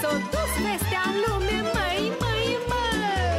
s-o dus vestea în lume, măi, măi, măi.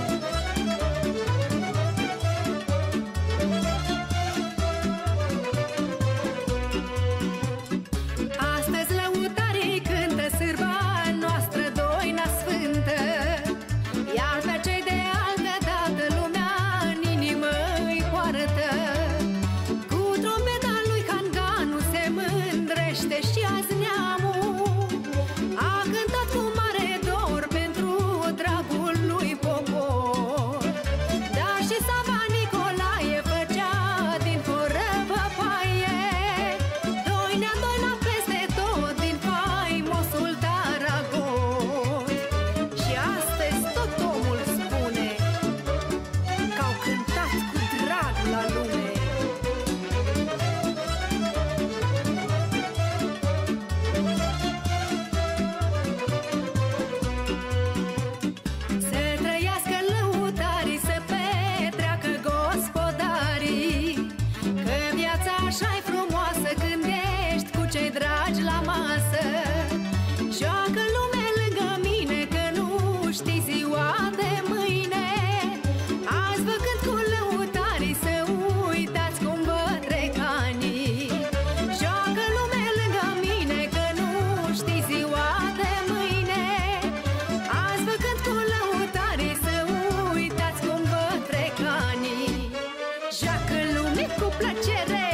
Astăzi lăutarii cântă sârba noastră, doina sfântă, iar pe cei de altă dată lumea în inimă îi poartă. Cu trompeta lui Hanganu se mândrește și azi neamul, a cântat cu mare dor pentru dragul lui popor. Dar și Sava Nicolae făcea din fără văpaie, doina, doina peste tot din faimosul Taragon. Și astăzi tot omul spune că au cântat cu drag la lume. Să trăiască lăutarii, să petreacă gospodarii, că viața așa-i frumoasă când ești cu cei dragi la masă. Joacă lume lângă mine, că nu știi ziua de mâine. Azi vă cânt cu lăutarii, să uitați cum vă trec anii. Joacă lume lângă mine, că nu știi ziua de mâine. Azi vă cânt cu lăutarii, să uitați cum vă trec anii. Joacă lume cu plăcere,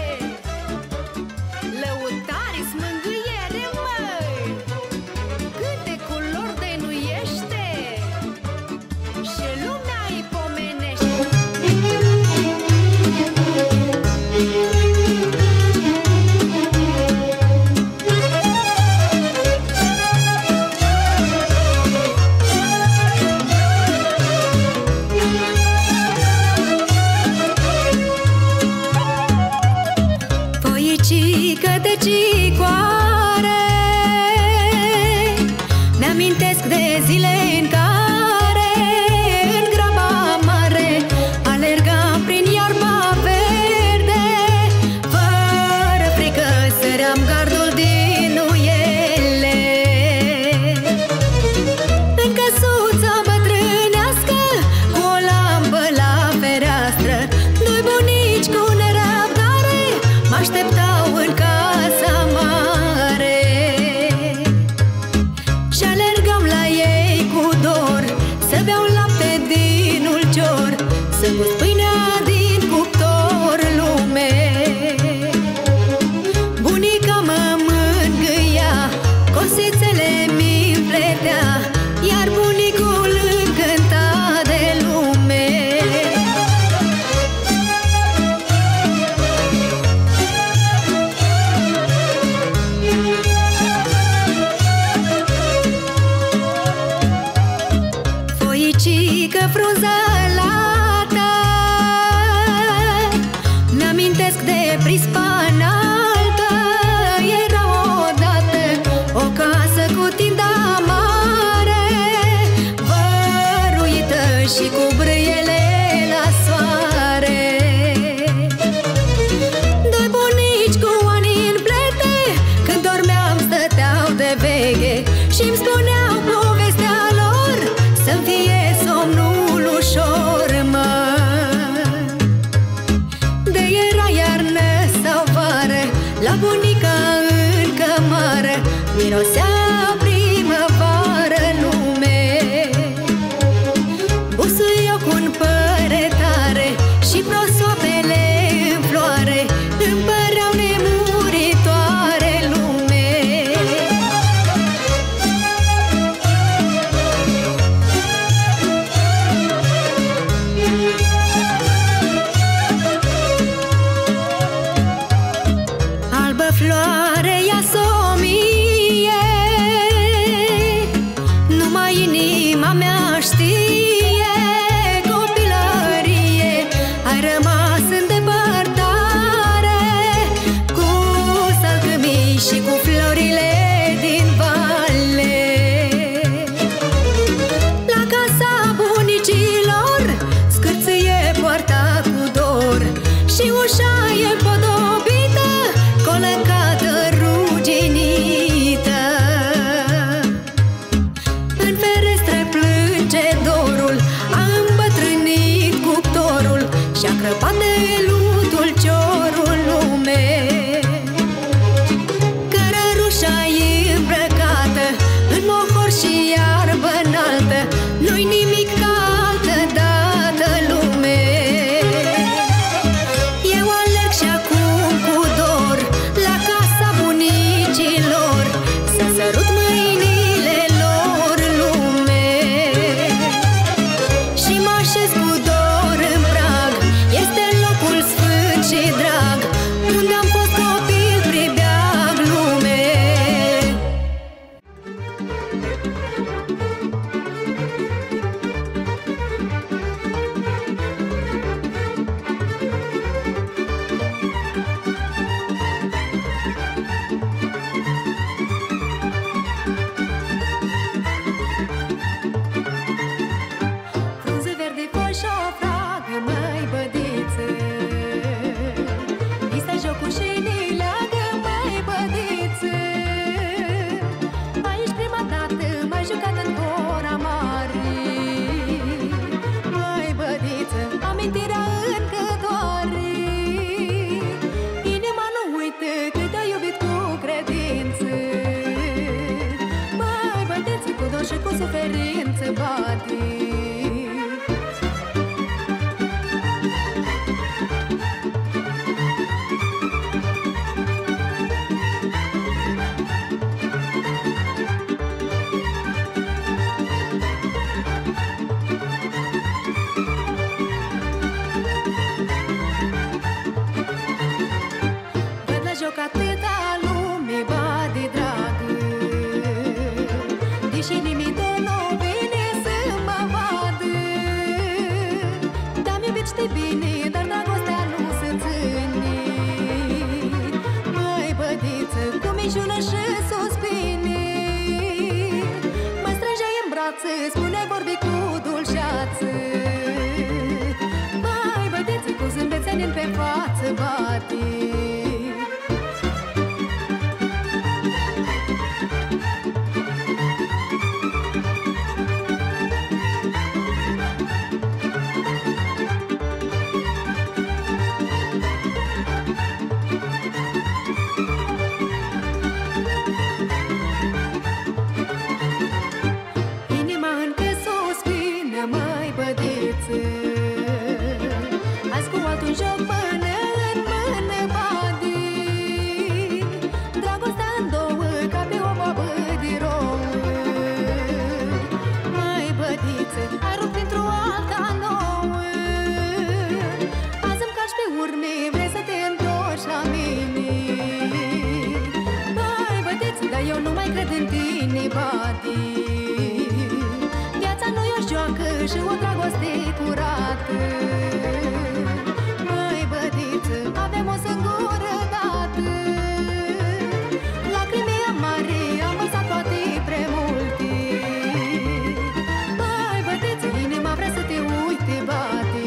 lăutarii-s mângâiere, măi. Cântecul lor dăinuiește și lumea îi pomenește. Foicică de cicoare, mi-amintesc de zile în care în graba mare alergam prin iarba verde, fără frică săream gardul din uiele. În căsuța bătrânească, cu o lampă la fereastră, doi bunici cu nerăbdare m-așteptau în casa mare. Și alergam la ei cu dor, să beau lapte din ulcior, să gust pâinea din cuptor, lume. Bunica mă mângâia, cosițele mi împletea, iar bunicul încânta de lume. Foicică frunzălată, mi-amintesc de prispa înaltă. Era odată o casă cu tinda mare, văruită și cu brâiele la soare. Doi bunici cu ani în plete, când dormeam stăteau de veche și-mi spuneau povestea lor, să-mi fie somnul ușor. Și cu suferință bate. Văd la joc atâta lume bate dragă, deși nimic de nou vine să mă vadă. Te-am iubit, știi bine, dar dragostea nu se ține. Măi bădiță, cu minciună și suspine, mă strângeai în brațe, spuneai vorbi cu dulceață. Măi bădiță, cu zâmbet ținând pe față bate. Azi cu altul joc mână în mână bade, dragostea în două ca pe o babă de rouă. Măi bădiță, ai rupt printr-o alta nouă, azi îmi calci pe urme, vrei să te întorci la mine. Măi bădiță, dar eu nu mai cred în tine bade. Viața nu e o joacă și o dragoste curată. Măi bădiță, avem o singură dată, lacrime amare, am vărsat poate prea multe. Măi bădiță, inima vrea să te uite bate.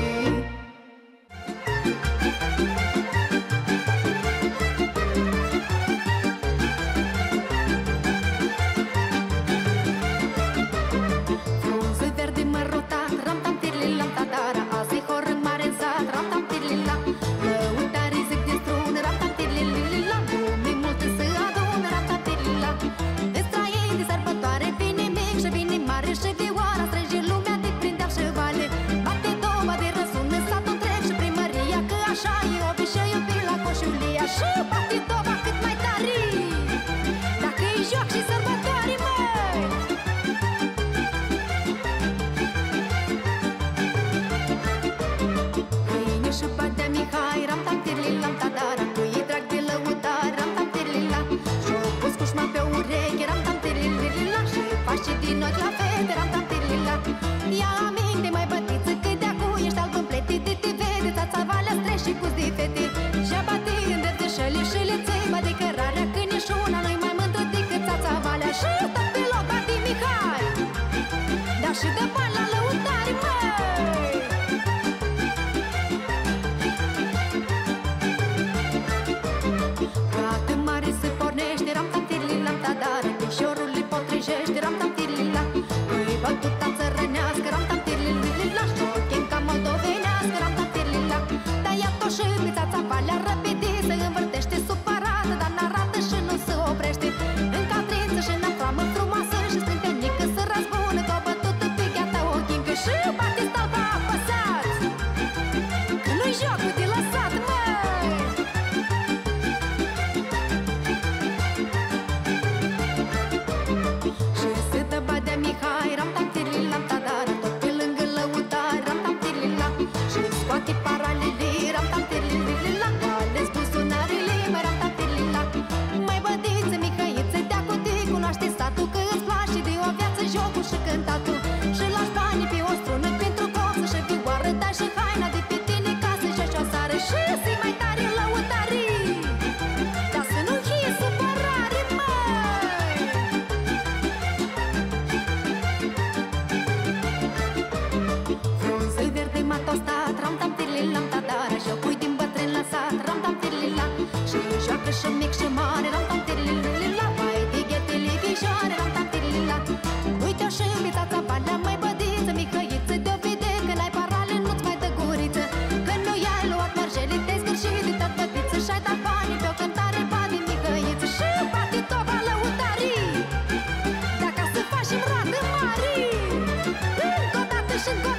Frunze verde mărutat, ram-tam tirli-lam tadara, azi hor în mare în sat, ram-tam tirli-la. Lăutarii zic din strun, ram-tam tirli-li-li-la, lume multe să adun, ram-tam tirli-la. Îți trăiei de sărbătoare, vine mic și vine mare și de oara strânge lumea de prin deal și vale. Bate doba de răsună satul întreg și primăria, că așa e obișei iubiri la coșulia. Și bate doba cât mai tare, dacă e joc și sărbătoare, măi! Câine și Badea Mihai, ram-tam tirli-lam tadara, tu e drag de lăutar, ram-tam tirli-la. Și-o pus cușma pe ureche, ram-tam tirli-li-la, și faci și din ochi la fete, ram-tam tirli-la. Ia aminte, mai bătiță, că de-acu ești albă împletit, te vede țața valea streș și cu zi fete. Și-a bate în verdeșele și le țeba de cărarea, când ești una, nu-i mai mândră decât țața valea. Și tot pe loc, Badea Mihai, dar și de bani la lăutare, măi! Frate mare se pornește, ram-tam tirli-lam tadara, pișorul îi potrijește, ram-tam tirli-la. Îi bătuta țărănească, ram-tam tirli-li-la, șochim ca moldovenească, ram-tam tirli-la. Dar ia-o și pe țața valea răpide, se învârtește supărată, dar n-arată și nu se oprește. În cadrință și în aframă frumoasă și sprintenică se răzbună, că-o bătută pe gheata ochii încă și bate stalpa apăsat. Că nu-i jocul de lăsat, măi! Și se dă Badea Mihai și